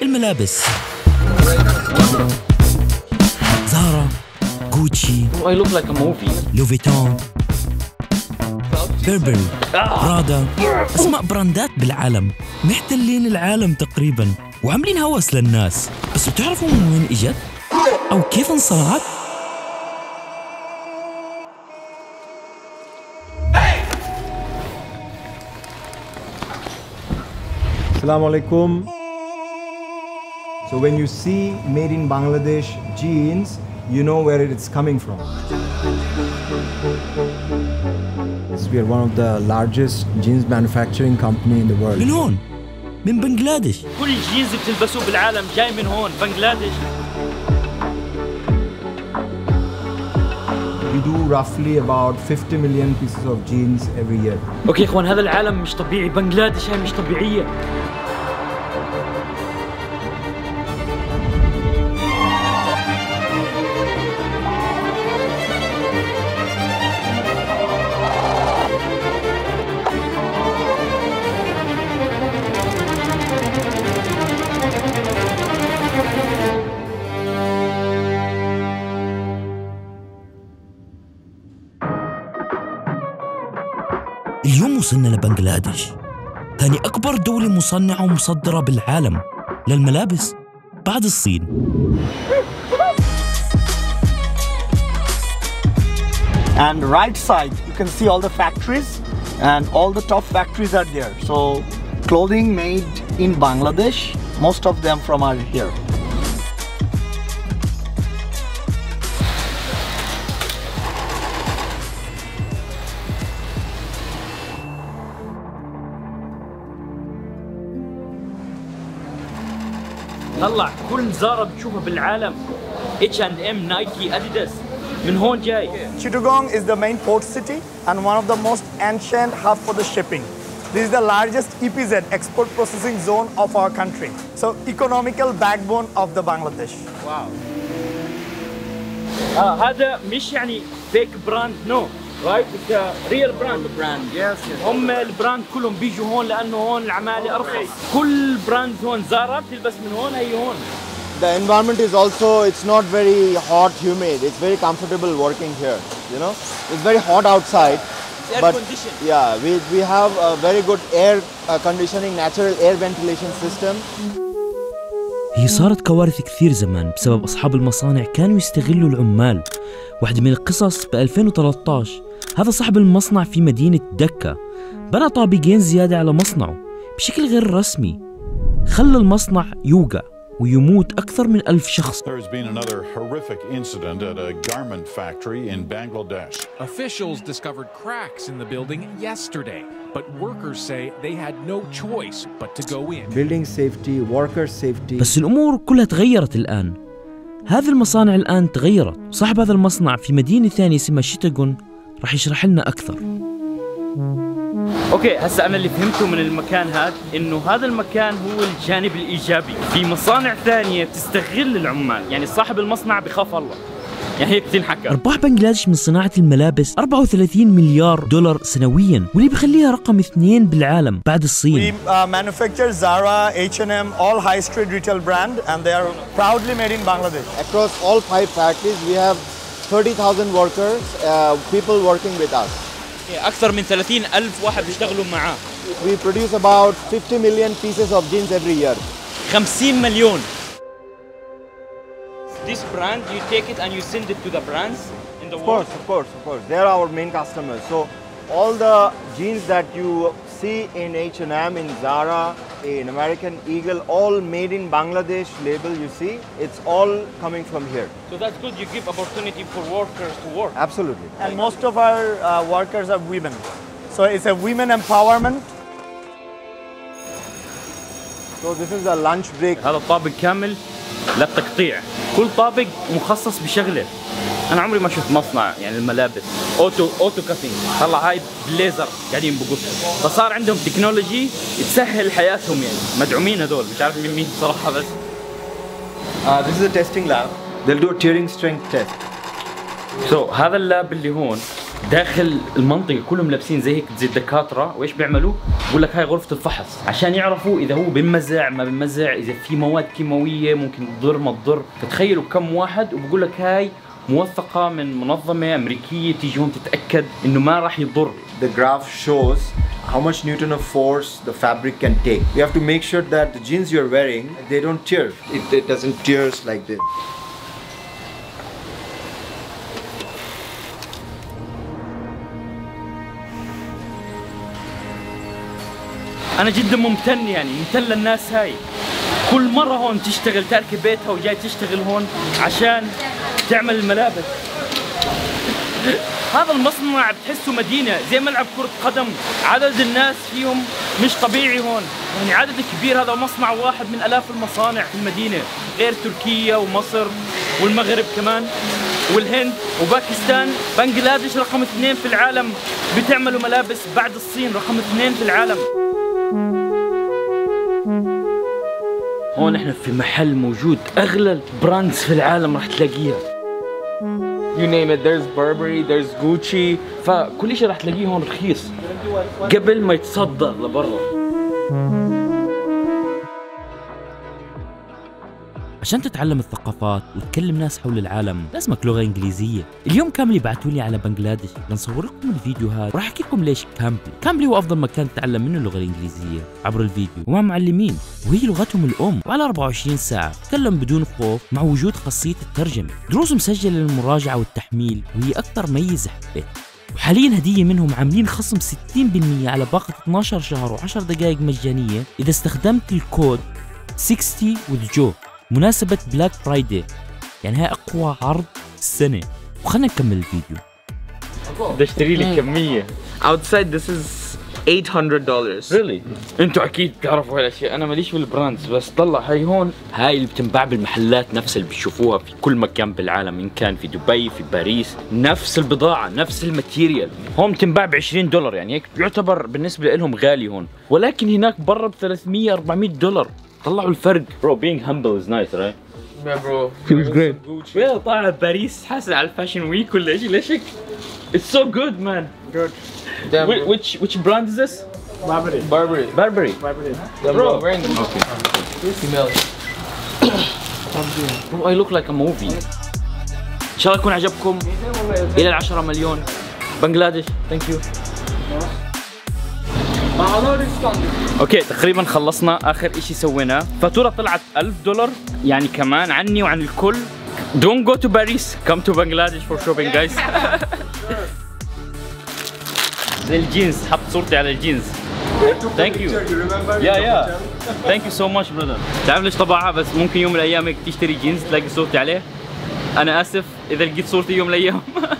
الملابس زارا، غوتشي، لوفيتون، بيربري، برادا، أسماء براندات بالعالم محتلين العالم تقريبا وعاملين هوس للناس. بس بتعرفوا من وين إجت؟ أو كيف انصنعت؟ Assalamu alaikum. So when you see made in Bangladesh jeans, you know where it's coming from. We are one of the largest jeans manufacturing company in the world. من هون، من بنغلاديش. كل الجينز بتلبسوه بالعالم جاي من هون، بنغلاديش. We do roughly about 50 million pieces of jeans every year. اوكي اخوان، هذا العالم مش طبيعي، بنغلاديش هاي مش طبيعية. اليوم وصلنا لبنغلاديش، ثاني أكبر دولة مصنعة ومصدرة بالعالم للملابس بعد الصين. And right side, you can see all the factories, and all the top factories are there. So, clothing made in Bangladesh, most of them from are here. طلع كل زارا بتشوفها بالعالم، H&M، نايكي، أديداس، من هون جاي. Chittagong is the main port city and one of the most ancient hub for the shipping. This is the largest EPZ, export processing zone of our country. So economical backbone of the Bangladesh. Wow. هذا مش يعني fake brand، no. Right, it's a real brand. Yes. هم البراند كلهم بيجوا هون لأنه هون العمالة أرخص. كل براند هون زارا بتلبس من هون، هي هون. The environment is also, it's not very hot, humid. It's very comfortable working here, you know. It's very hot outside. It's air conditioned. Yeah, we have a very good air conditioning, natural air ventilation system. هي صارت كوارث كثير زمان بسبب أصحاب المصانع كانوا يستغلوا العمال. واحدة من القصص ب 2013 هذا صاحب المصنع في مدينة دكا بنى طابقين زيادة على مصنعه بشكل غير رسمي، خلى المصنع يوقع ويموت أكثر من 1000 شخص. There's been another horrific incident at a garment factory in Bangladesh. Officials discovered cracks in the building yesterday, but workers say they had no choice but to go in. Building safety, worker safety. بس الأمور كلها تغيرت الآن. هذه المصانع الآن تغيرت، وصاحب هذا المصنع في مدينة ثانية اسمها شيتاغون راح يشرح لنا أكثر. اوكي هسا انا اللي فهمته من المكان هذا انه هذا المكان هو الجانب الايجابي، في مصانع ثانيه بتستغل العمال، يعني صاحب المصنع بخاف الله، يعني هيك تنحكى. ارباح بنغلاديش من صناعه الملابس 34 مليار دولار سنويا، واللي بيخليها رقم 2 بالعالم بعد الصين. We manufacture Zara, H&M, all high street retail brand, and they are proudly made in Bangladesh. Across all 5 factories, we have 30,000 workers, people working with us. أكثر من 30,000 واحد بيشتغلوا معاه. We produce about 50 million pieces of jeans every year. 50 مليون. This brand, you take it and you send it to the brands in the world? Of course. They are our main customers. So all the jeans that you see in H&M, in Zara, in American Eagle, all made in Bangladesh label you see, it's all coming from here. So that's good, you give opportunity for workers to work. Absolutely. And most of our workers are women. So it's a women empowerment. So this is the lunch break. هذا الطابق كامل للتقطيع، كل طابق مخصص بشغله. أنا عمري ما شفت مصنع يعني الملابس أوتو كاتينج، طلع هاي بالليزر قاعدين بقصوا، فصار عندهم تكنولوجي تسهل حياتهم، يعني مدعومين هذول، مش عارف مين صراحة. بس This is a testing lab. They'll do a tearing strength test. هذا اللاب اللي هون داخل المنطقة كلهم لابسين زي هيك زي الدكاترة، وايش بيعملوا؟ بقول لك هاي غرفة الفحص عشان يعرفوا إذا هو بمزع ما بمزع، إذا في مواد كيماوية ممكن تضر ما تضر. فتخيلوا كم واحد، وبقول لك هاي موثقة من منظمة أمريكية تيجي هون تتأكد إنه ما راح يضر. The graph shows how much Newton of force the fabric can take. You have to make sure that the jeans you're wearing, they don't tear. It doesn't tears like this. أنا جدا ممتن، يعني ممتن للناس هاي كل مرة هون تشتغل، تاركة بيتها وجاي تشتغل هون عشان تعمل الملابس. هذا المصنع بتحسه مدينة زي ملعب كرة قدم، عدد الناس فيهم مش طبيعي هون، يعني عدد كبير. هذا مصنع واحد من آلاف المصانع في المدينة، غير تركيا ومصر والمغرب كمان والهند وباكستان. بنغلاديش رقم 2 في العالم بتعملوا ملابس بعد الصين، رقم 2 في العالم. هون احنا في محل موجود اغلى البراندز في العالم راح تلاقيها. You name it, there's Burberry, there's Gucci. فكل شيء راح تلاقيه هون رخيص قبل ما يتصدر لبرا. عشان تتعلم الثقافات وتكلم ناس حول العالم لازمك لغة إنجليزية. اليوم كاملي بعتوا لي على بنغلاديش لنصور لكم الفيديو هذا، وراح احكي لكم ليش كاملي هو افضل مكان تتعلم منه اللغة الإنجليزية عبر الفيديو ومع معلمين، وهي لغتهم الأم وعلى 24 ساعة تتكلم بدون خوف مع وجود خاصية الترجمة. دروس مسجلة للمراجعة والتحميل وهي أكثر ميزة حبيت. وحاليا هدية منهم عاملين خصم 60% على باقة 12 شهر و10 دقائق مجانية إذا استخدمت الكود 60 with Joe مناسبة بلاك فرايداي، يعني هاي أقوى عرض السنة. وخلنا نكمل الفيديو. بدي اشتري لي كمية. Outside this is $800. Really؟ انتوا اكيد بتعرفوا هالاشياء، انا ماليش بالبراندز، بس طلع هاي هون، هاي اللي بتنباع بالمحلات نفس اللي بتشوفوها في كل مكان بالعالم، ان كان في دبي في باريس، نفس البضاعة نفس الماتيريال. هون بتنباع ب$20، يعني هيك يعتبر بالنسبة لهم غالي هون، ولكن هناك برا ب $300-400. طلعوا الفرق. Bro, being humble is nice, right? Yeah, bro. Feels great. وين طالع باريس حاسس على الفاشن ويك ولا ايش؟ ليش هيك؟ It's so good, man. Good. Damn. Which brand is this? Burberry. Barberry. Yeah, bro. Wearing Okay. Female. Bro, I look like a movie. ان شاء الله يكون عجبكم. الى 10 مليون. بنغلاديش. Thank you. اوكي تقريبا خلصنا. اخر اشي سويناه فاتورة طلعت $1000، يعني كمان عني وعن الكل. Don't go to Paris, come to Bangladesh for shopping guys. زي الجينز، حط صورتي على الجينز. Thank you. Yeah. Thank you so much brother. تعرف ليش طبعها؟ بس ممكن يوم من الايام هيك تشتري جينز تلاقي صورتي عليه. انا اسف اذا لقيت صورتي يوم من الايام.